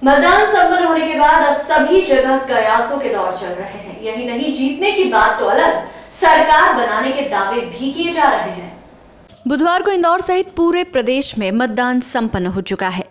मतदान संपन्न होने के बाद अब सभी जगह कयासों के दौर चल रहे हैं। यही नहीं, जीतने की बात तो अलग, सरकार बनाने के दावे भी किए जा रहे हैं। बुधवार को इंदौर सहित पूरे प्रदेश में मतदान संपन्न हो चुका है।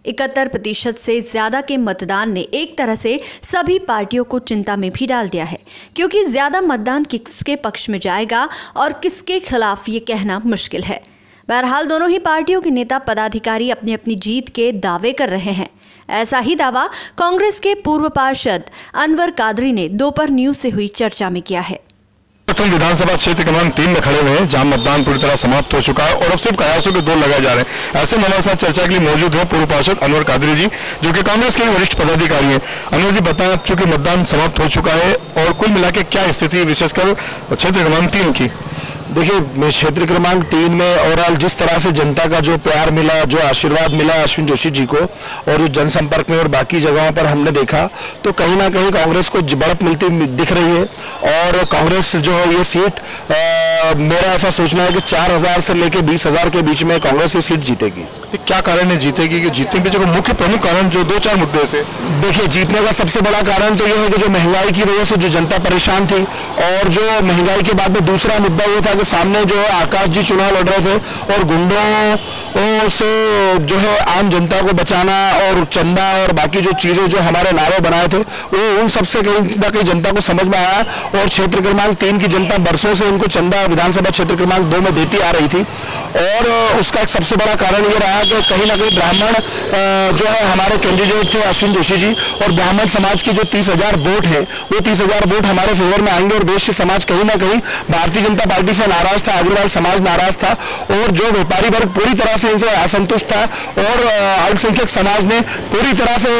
71% से ज्यादा के मतदान ने एक तरह से सभी पार्टियों को चिंता में भी डाल दिया है, क्योंकि ज्यादा मतदान किसके पक्ष में जाएगा और किसके खिलाफ ये कहना मुश्किल है। बहरहाल दोनों ही पार्टियों के नेता पदाधिकारी अपनी अपनी जीत के दावे कर रहे हैं। ऐसा ही दावा कांग्रेस के पूर्व पार्षद अनवर कादरी ने दोपहर न्यूज से हुई चर्चा में किया है। प्रथम विधानसभा क्षेत्र क्रमांक 3 में खड़े हुए हैं, जहां मतदान पूरी तरह समाप्त हो चुका है और अब सिर्फ कयासों के दौर लगाए जा रहे हैं। ऐसे में हमारे साथ चर्चा के लिए मौजूद है पूर्व पार्षद अनवर कादरी जी, जो कि कांग्रेस के वरिष्ठ पदाधिकारी हैं। अनवर जी, बताएं, अब चूंकि मतदान समाप्त हो चुका है और कुल मिलाकर क्या स्थिति विशेषकर क्षेत्र क्रमांक 3 की? देखिए, क्षेत्र क्रमांक 3 में ओवरऑल जिस तरह से जनता का जो प्यार मिला, जो आशीर्वाद मिला अश्विन जोशी जी को, और जो जनसंपर्क में और बाकी जगहों पर हमने देखा, तो कहीं ना कहीं कांग्रेस को बढ़त मिलती दिख रही है। और कांग्रेस जो है ये सीट, मेरा ऐसा सोचना है कि 4000 से लेकर 20,000 के बीच में कांग्रेस ये सीट जीतेगी। क्या कारण है जीतेगी? कि जीतने के जो मुख्य प्रमुख कारण जो 2-4 मुद्दे से, देखिए, जीतने का सबसे बड़ा कारण तो ये है कि जो महंगाई की वजह से जो जनता परेशान थी, और जो महंगाई के बाद में दूसरा मुद्दा ये था कि सामने जो है आकाश जी चुनाव लड़ रहे थे और गुंडों से जो है आम जनता को बचाना और चंदा और बाकी जो चीजें जो हमारे नारे बनाए थे, वो उन सबसे कहीं ना कहीं जनता को समझ में आया। और क्षेत्र क्रमांक 3 की जनता बरसों से उनको चंदा विधानसभा क्षेत्र क्रमांक 2 में देती आ रही थी, और उसका एक सबसे बड़ा कारण ये रहा कि कहीं ना कहीं ब्राह्मण जो है हमारे कैंडिडेट थे अश्विन जोशी जी, और ब्राह्मण समाज की जो 30,000 वोट है, वो 30,000 वोट हमारे फेवर में आएंगे। और वैश्य समाज कहीं ना कहीं भारतीय जनता पार्टी से नाराज था, अग्रवाल समाज नाराज था, और जो व्यापारी वर्ग पूरी तरह से इनसे असंतुष्ट था, और अल्पसंख्यक समाज ने पूरी तरह से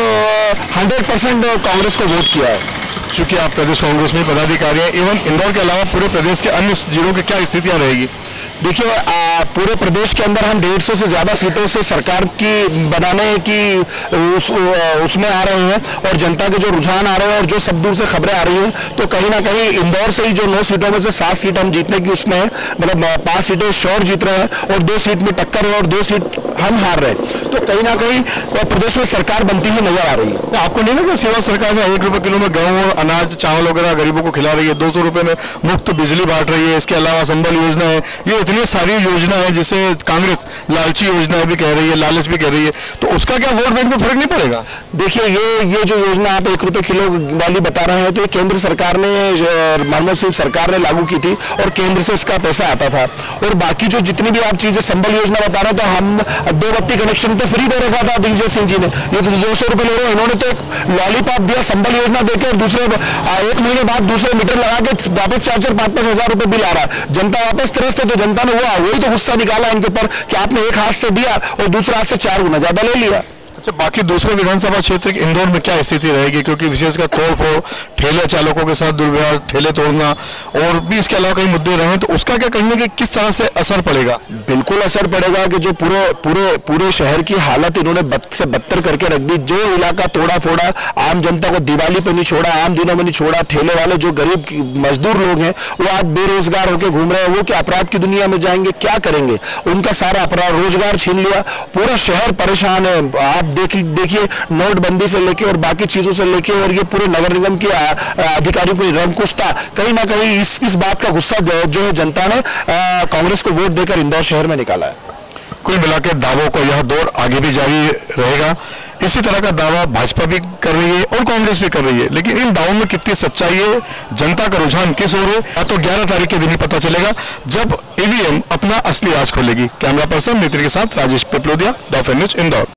100% कांग्रेस को वोट किया है। चूंकि आप प्रदेश कांग्रेस में पदाधिकारी हैं, एवं इंदौर के अलावा पूरे प्रदेश के अन्य जिलों की क्या स्थितियां रहेगी? देखिए, पूरे प्रदेश के अंदर हम 150 से ज्यादा सीटों से सरकार की बनाने की उसमें आ रहे हैं, और जनता के जो रुझान आ रहे हैं और जो सब दूर से खबरें आ रही हैं, तो कहीं ना कहीं इंदौर से ही जो 9 सीटों में से 7 सीट हम जीतने की उसमें है, मतलब 5 सीटें श्योर जीत रहे हैं, और 2 सीट में टक्कर है, और 2 सीट हम हार रहे हैं। तो कहीं ना कहीं प्रदेश में सरकार बनती हुई नजर आ रही है। आपको नहीं लगा सेवा सरकार जो 1 रुपए किलो में गेहूं, अनाज, चावल वगैरह गरीबों को खिला रही है, 200 रुपए में मुफ्त बिजली बांट रही है, इसके अलावा संबल योजना है, ये इतनी सारी योजना है जिसे कांग्रेस लालची योजना भी कह रही है, लालच भी कह रही है, तो उसका क्या वोट बैंक में फर्क नहीं पड़ेगा? देखिए, ये जो योजना आप 1 रुपए किलो वाली बता रहे हैं, तो केंद्र सरकार ने, मनमोहन सिंह सरकार ने लागू की थी, और केंद्र से इसका पैसा आता था। और बाकी जो जितनी भी आप चीजें, संबल योजना बता रहे हैं, तो हम 2 बत्ती कनेक्शन तो फ्री दे रखा था दिग्विजय सिंह जी ने, ये तो 200 रुपए ले रहे हैं। इन्होंने तो एक लॉलीपॉप दिया संबल योजना देकर, और दूसरे 1 महीने बाद दूसरे मीटर लगा के वापस 4-4, 5-5 हजार रुपए बिल आ रहा है। जनता वापस त्रस्त है, तो जनता ने वही तो गुस्सा निकाला इनके ऊपर कि आपने एक हाथ से दिया और दूसरा हाथ से 4 गुना ज्यादा ले लिया। अच्छा, बाकी दूसरे विधानसभा क्षेत्र के इंदौर में क्या स्थिति रहेगी? क्योंकि विशेषकर तोड़फोड़, ठेले चालकों के साथ दुर्व्यवहार, ठेले तोड़ना, और भी इसके अलावा कई मुद्दे रहे, तो उसका क्या कहेंगे कि किस तरह से असर पड़ेगा? बिल्कुल असर पड़ेगा कि जो पूरे शहर की हालत इन्होंने बद से बदतर करके रख दी। जो इलाका तोड़ा फोड़ा, आम जनता को दिवाली पे नहीं छोड़ा, आम दिनों में नहीं छोड़ा। ठेले वाले जो गरीब मजदूर लोग हैं, वो आज बेरोजगार होकर घूम रहे हैं। वो क्या अपराध की दुनिया में जाएंगे, क्या करेंगे? उनका सारा अपराध, रोजगार छीन लिया। पूरा शहर परेशान है। आप देखिए, नोटबंदी से लेके और बाकी चीजों से लेके, और ये पूरे नगर निगम के अधिकारियों को रंकुश था। कहीं ना कहीं इस बात का गुस्सा जो है जनता ने कांग्रेस को वोट देकर इंदौर शहर में निकाला है। कुल मिलाकर दावों को यह दौर आगे भी जारी रहेगा। इसी तरह का दावा भाजपा भी कर रही है और कांग्रेस भी कर रही है, लेकिन इन दावों में कितनी सच्चाई है, जनता का रुझान किस ओर है, तो 11 तारीख के दिन ही पता चलेगा, जब ईवीएम अपना असली राज खोलेगी। कैमरा पर्सन नितिन के साथ राजेश पिपलोदिया, द न्यूज, इंदौर।